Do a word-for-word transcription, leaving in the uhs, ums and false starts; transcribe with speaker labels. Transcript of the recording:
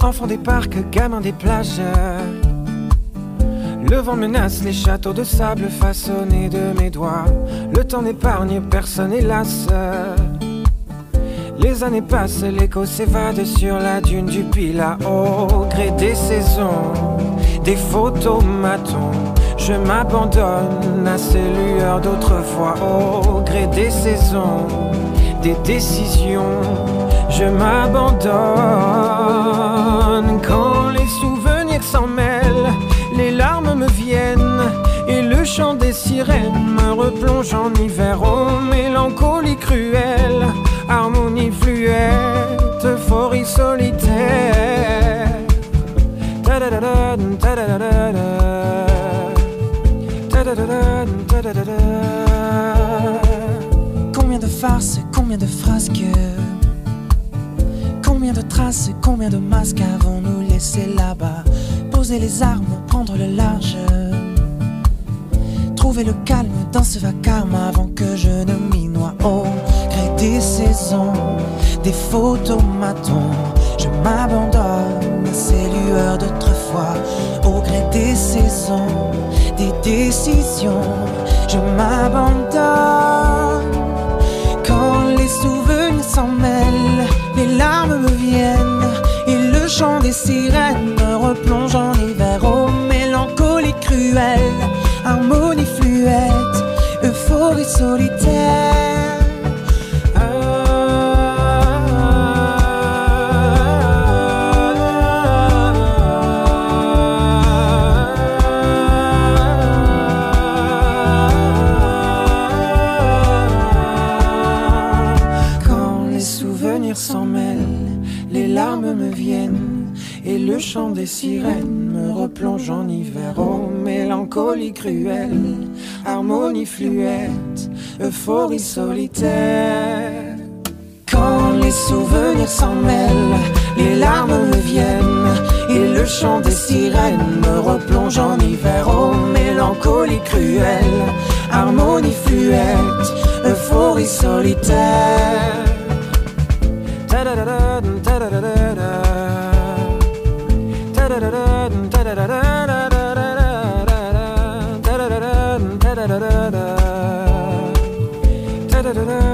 Speaker 1: Enfants des parcs, gamins des plages. Le vent menace les châteaux de sable façonnés de mes doigts. Le temps n'épargne personne hélas. Les années passent, l'écho s'évade sur la dune du Pilat. Au gré des saisons, des photomatons, je m'abandonne à ces lueurs d'autrefois. Au gré des saisons, des décisions, je m'abandonne. Quand les souvenirs s'en mêlent, les larmes me viennent et le chant des sirènes me replonge en hiver. Oh, mélancolie cruelle, harmonie fluette, euphorie solitaire. Ta-da-da-da, ta-da-da-da, ta-da-da-da, ta-da-da-da. Combien de farces, combien de frasques, combien de traces, combien de masques avons-nous laissé là-bas? Poser les armes, prendre le large, trouver le calme dans ce vacarme avant que je ne m'y noie. Au gré des saisons, des photomatons, je m'abandonne à ces lueurs d'autrefois. Au gré des saisons, des décisions, je m'abandonne. Quand les souvenirs s'en mêlent, les larmes me viennent et le chant des sirènes me replonge en hiver. Oh, mélancolie cruelle, harmonie fluette, euphorie solitaire. Quand les souvenirs s'en mêlent, les larmes me viennent et le chant des sirènes me replonge en hiver. Oh, mélancolie cruelle, harmonie fluette, euphorie solitaire. Quand les souvenirs s'en mêlent, les larmes me viennent et le chant des sirènes me replonge en hiver. Oh, mélancolie cruelle, harmonie fluette, euphorie solitaire. Ta-da-da-da, ta-da-da-da-da, ta-da-da-da, ta-da-da-da-da. Da da da da da da da da da da da da da da da.